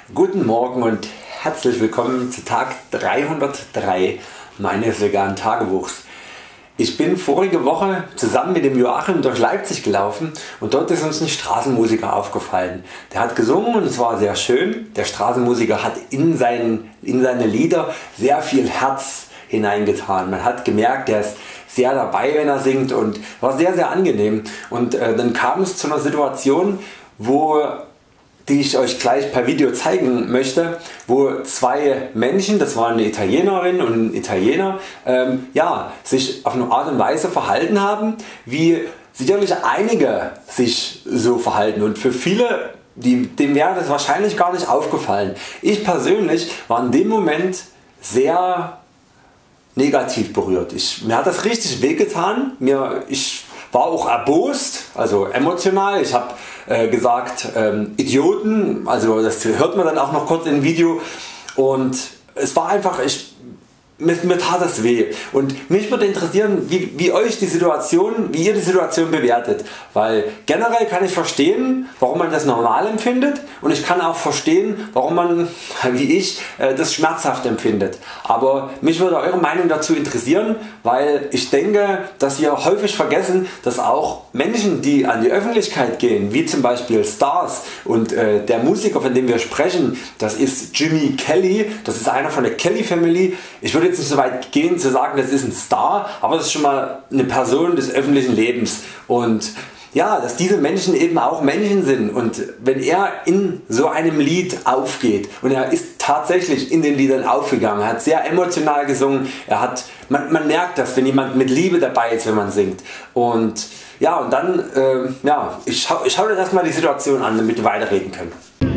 Guten Morgen und herzlich willkommen zu Tag 303 meines veganen Tagebuchs. Ich bin vorige Woche zusammen mit dem Joachim durch Leipzig gelaufen und dort ist uns ein Straßenmusiker aufgefallen. Der hat gesungen und es war sehr schön. Der Straßenmusiker hat in seine Lieder sehr viel Herz hineingetan. Man hat gemerkt, er ist sehr dabei, wenn er singt, und war sehr, sehr angenehm. Und dann kam es zu einer Situation, die ich euch gleich per Video zeigen möchte, wo zwei Menschen, das war eine Italienerin und ein Italiener, sich auf eine Art und Weise verhalten haben, wie sicherlich einige sich so verhalten, und für viele, dem wäre das wahrscheinlich gar nicht aufgefallen. Ich persönlich war in dem Moment sehr negativ berührt. Mir hat das richtig wehgetan. Ich war auch erbost, also emotional. Ich habe gesagt Idioten, also das hört man dann auch noch kurz im Video, und es war einfach, mir tat das weh, und mich würde interessieren, wie ihr die Situation bewertet, weil generell kann ich verstehen, warum man das normal empfindet, und ich kann auch verstehen, warum man, wie ich, das schmerzhaft empfindet. Aber mich würde eure Meinung dazu interessieren, weil ich denke, dass wir häufig vergessen, dass auch Menschen, die an die Öffentlichkeit gehen, wie zum Beispiel Stars, und der Musiker, von dem wir sprechen, das ist Jimmy Kelly, das ist einer von der Kelly Family. Ich würde jetzt nicht so weit gehen zu sagen, das ist ein Star, aber das ist schon mal eine Person des öffentlichen Lebens, und ja, dass diese Menschen eben auch Menschen sind, und wenn er in so einem Lied aufgeht, und er ist tatsächlich in den Liedern aufgegangen, er hat sehr emotional gesungen, man merkt das, wenn jemand mit Liebe dabei ist, wenn man singt, und ja, und dann ich schau dir erstmal die Situation an, damit wir weiterreden können.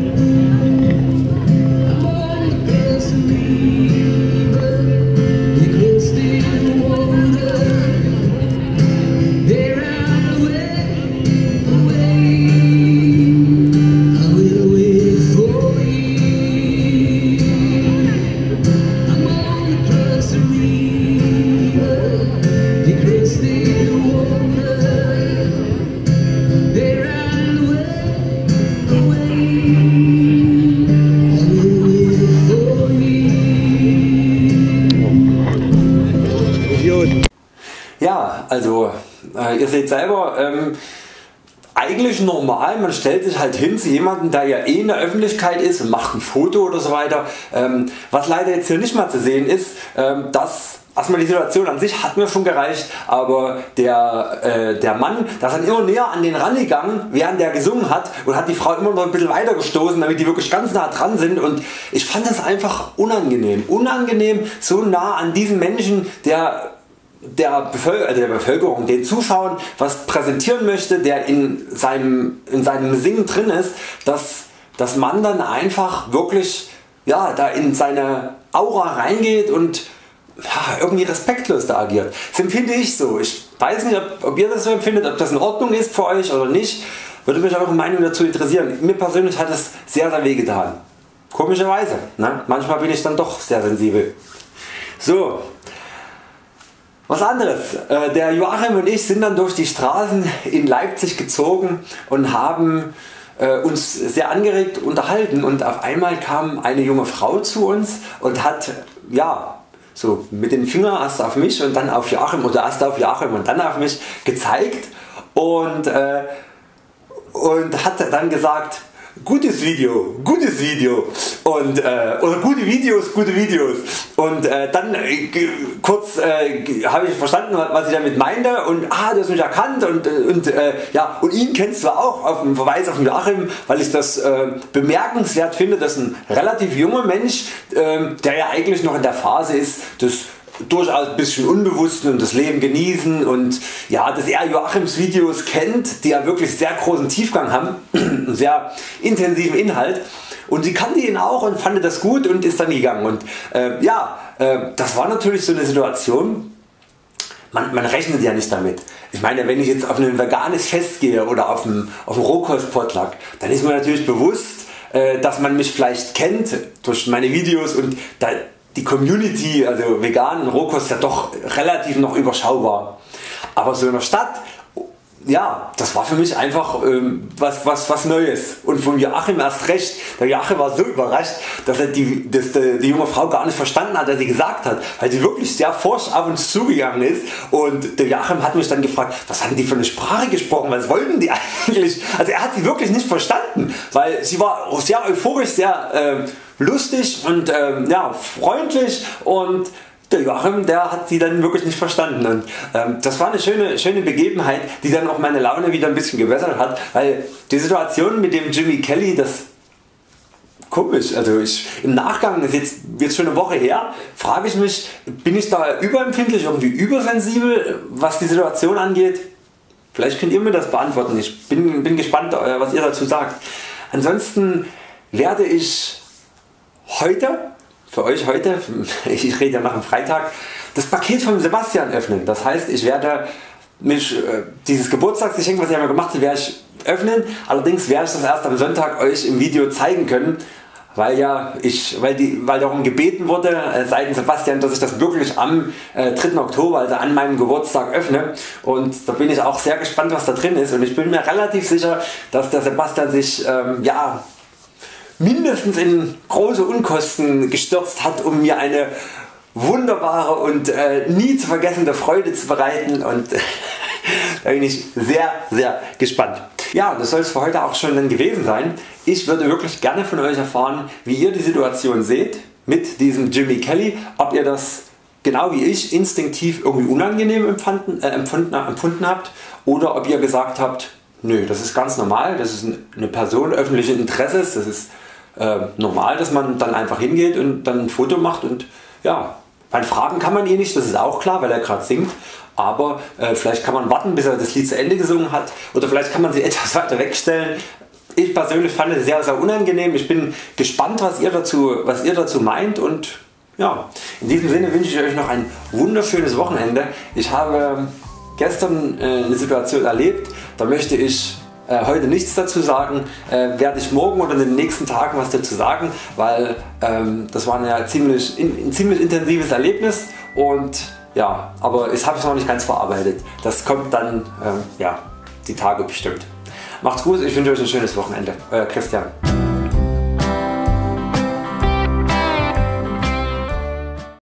Ja, also ihr seht selber, eigentlich normal, man stellt sich halt hin zu jemandem, der ja in der Öffentlichkeit ist, und macht ein Foto oder so weiter. Was leider jetzt hier nicht mal zu sehen ist, dass erstmal die Situation an sich hat mir schon gereicht, aber der Mann, der ist dann immer näher an den rangegangen, während der gesungen hat, und hat die Frau immer noch ein bisschen weiter gestoßen, damit die wirklich ganz nah dran sind, und ich fand das einfach unangenehm, so nah an diesen Menschen, der Bevölkerung, den Zuschauern was präsentieren möchte, der in seinem Singen drin ist, dass man dann einfach wirklich da in seine Aura reingeht und irgendwie respektlos da agiert. Das empfinde ich so. Ich weiß nicht, ob ihr das so empfindet, ob das in Ordnung ist für euch oder nicht. Würde mich eure Meinung dazu interessieren. Mir persönlich hat es sehr, sehr weh getan. Komischerweise. Ne? Manchmal bin ich dann doch sehr sensibel. So. Was anderes, der Joachim und ich sind dann durch die Straßen in Leipzig gezogen und haben uns sehr angeregt unterhalten, und auf einmal kam eine junge Frau zu uns und hat so mit dem Finger erst auf mich und dann auf Joachim, oder erst auf Joachim und dann auf mich gezeigt, und hat dann gesagt: gutes Video, und oder gute Videos, und dann kurz habe ich verstanden, was sie damit meinte, und du hast mich erkannt, und ihn kennst du auch, auf dem Verweis auf den Joachim, weil ich das bemerkenswert finde, dass ein relativ junger Mensch, der ja eigentlich noch in der Phase ist, das durchaus ein bisschen Unbewussten und das Leben genießen, und dass er Joachims Videos kennt, die ja wirklich sehr großen Tiefgang haben, einen sehr intensiven Inhalt, und sie kannte ihn auch und fand das gut und ist dann gegangen, und das war natürlich so eine Situation, man rechnet ja nicht damit. Ich meine, wenn ich jetzt auf ein veganes Fest gehe oder auf einen Rohkost-Potluck, dann ist mir natürlich bewusst, dass man mich vielleicht kennt durch meine Videos, und die Community, also vegan und Rohkost, ist ja doch relativ noch überschaubar. Aber so in der Stadt ja, das war für mich einfach was Neues und von Joachim erst recht. Der Joachim war so überrascht, dass er die junge Frau gar nicht verstanden hat, was sie gesagt hat, weil sie wirklich sehr forsch auf uns zugegangen ist. Und der Joachim hat mich dann gefragt, was haben die für eine Sprache gesprochen, was wollten die eigentlich? Also er hat sie wirklich nicht verstanden, weil sie war sehr euphorisch, sehr lustig und ja, freundlich, und der Joachim, der hat sie dann wirklich nicht verstanden, und das war eine schöne Begebenheit, die dann auch meine Laune wieder ein bisschen gebessert hat, weil die Situation mit dem Jimmy Kelly, das komisch, also im Nachgang, ist jetzt schon eine Woche her, frage ich mich, bin ich da überempfindlich, irgendwie übersensibel, was die Situation angeht? Vielleicht könnt ihr mir das beantworten, ich bin gespannt, was ihr dazu sagt. Ansonsten werde ich für euch heute, ich rede ja nach dem Freitag, das Paket von Sebastian öffnen. Das heißt, ich werde mich dieses Geburtstagsgeschenk, was ich einmal gemacht habe, werde ich öffnen. Allerdings werde ich das erst am Sonntag euch im Video zeigen können, weil darum gebeten wurde seitens Sebastian, dass ich das wirklich am 3. Oktober, also an meinem Geburtstag, öffne. Und da bin ich auch sehr gespannt, was da drin ist. Und ich bin mir relativ sicher, dass der Sebastian sich ja, mindestens in große Unkosten gestürzt hat, um mir eine wunderbare und nie zu vergessende Freude zu bereiten, und da bin ich sehr gespannt. Ja, das soll es für heute auch schon dann gewesen sein. Ich würde wirklich gerne von euch erfahren, wie ihr die Situation seht mit diesem Jimmy Kelly, ob ihr das genau wie ich instinktiv irgendwie unangenehm empfunden habt, oder ob ihr gesagt habt, nö, das ist ganz normal, das ist eine Person öffentlichen Interesses, das ist normal, dass man dann einfach hingeht und dann ein Foto macht, und ja, beim Fragen kann man ihn nicht, das ist auch klar, weil er gerade singt, aber vielleicht kann man warten, bis er das Lied zu Ende gesungen hat, oder vielleicht kann man sie etwas weiter wegstellen. Ich persönlich fand es sehr unangenehm. Ich bin gespannt, was ihr dazu meint, und ja, in diesem Sinne wünsche ich euch noch ein wunderschönes Wochenende. Ich habe gestern eine Situation erlebt, da möchte ich heute nichts dazu sagen, werde ich morgen oder in den nächsten Tagen was dazu sagen, weil das war ein ziemlich intensives Erlebnis, und ja, aber ich habe es noch nicht ganz verarbeitet. Das kommt dann ja, die Tage bestimmt. Macht's gut, ich wünsche euch ein schönes Wochenende. Euer Christian.